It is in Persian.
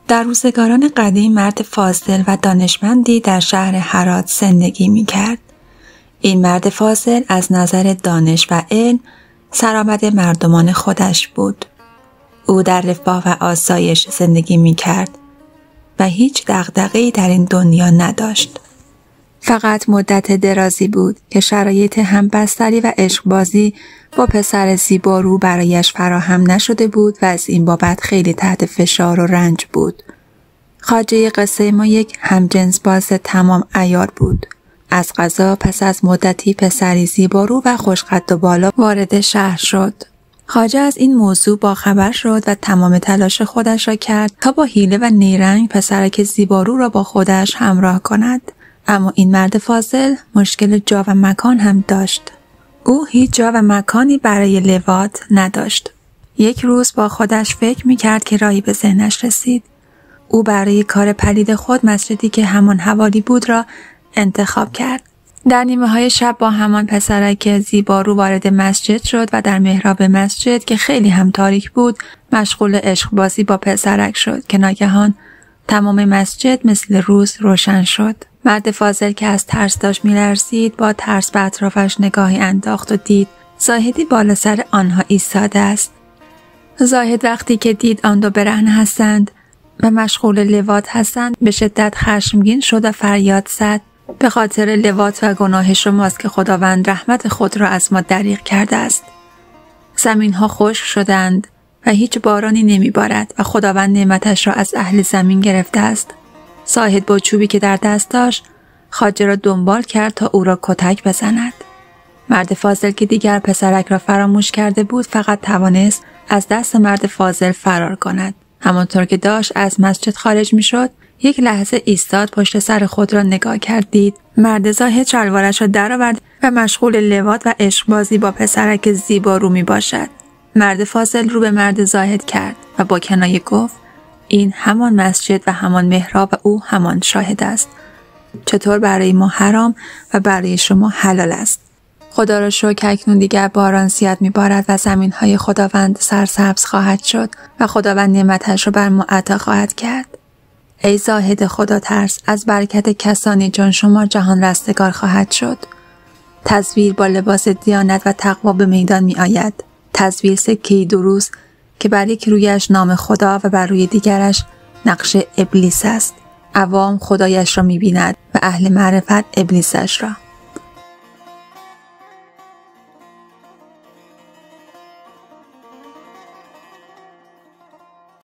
در روزگاران قدیم مرد فاضل و دانشمندی در شهر هرات زندگی می‌کرد. این مرد فاضل از نظر دانش و علم سرآمد مردمان خودش بود. او در رفاه و آسایش زندگی می‌کرد و هیچ دغدغه‌ای در این دنیا نداشت. فقط مدت درازی بود که شرایط همبستری و عشقبازی با پسر زیبارو برایش فراهم نشده بود و از این بابت خیلی تحت فشار و رنج بود. خواجه قصه ما یک همجنس باز تمام عیار بود. از قضا پس از مدتی پسری زیبارو و خوشقد و بالا وارد شهر شد. خواجه از این موضوع باخبر شد و تمام تلاش خودش را کرد تا با حیله و نیرنگ پسرک زیبارو را با خودش همراه کند. اما این مرد فاضل مشکل جا و مکان هم داشت. او هیچ جا و مکانی برای لواط نداشت. یک روز با خودش فکر می‌کرد که راهی به ذهنش رسید. او برای کار پلید خود مسجدی که همان حوالی بود را انتخاب کرد. در نیمه‌های شب با همان پسرک زیبارو وارد مسجد شد و در محراب مسجد که خیلی هم تاریک بود مشغول عشق بازی با پسرک شد که ناگهان تمام مسجد مثل روز روشن شد. مرد فاضل که از ترس داشت می‌لرزید با ترس به اطرافش نگاهی انداخت و دید زاهدی بالا سر آنها ایستاده است. زاهد وقتی که دید آن دو برهنه هستند و مشغول لواط هستند به شدت خشمگین شد و فریاد زد: به خاطر لواط و گناه شماست که خداوند رحمت خود را از ما دریغ کرده است. زمین ها خشک شدند و هیچ بارانی نمی بارد و خداوند نعمتش را از اهل زمین گرفته است. زاهد با چوبی که در دست داشت خواجه را دنبال کرد تا او را کتک بزند. مرد فاضل که دیگر پسرک را فراموش کرده بود فقط توانست از دست مرد فاضل فرار کند. همانطور که داشت از مسجد خارج می شد یک لحظه ایستاد، پشت سر خود را نگاه کرد، دید مرد زاهد شلوارش را درآورد و مشغول لواط و عشقبازی با پسرک زیبارو می باشد. مرد فاضل رو به مرد زاهد کرد و با کنایه گفت: این همان مسجد و همان محراب و او همان شاهد است. چطور برای ما حرام و برای شما حلال است؟ خدا را شکر اکنون دیگر باران زیاد می‌بارد و زمین‌های خداوند سرسبز خواهد شد و خداوند نعمتش را بر ما عطا خواهد کرد. ای زاهد خدا ترس، از برکت کسانی جان شما جهان رستگار خواهد شد. تزویر با لباس دیانت و تقوا به میدان می آید. تزویر سکه‌ای دروست که بر یک رویش نام خدا و بر روی دیگرش نقش ابلیس است. عوام خدایش را می بیند و اهل معرفت ابلیسش را.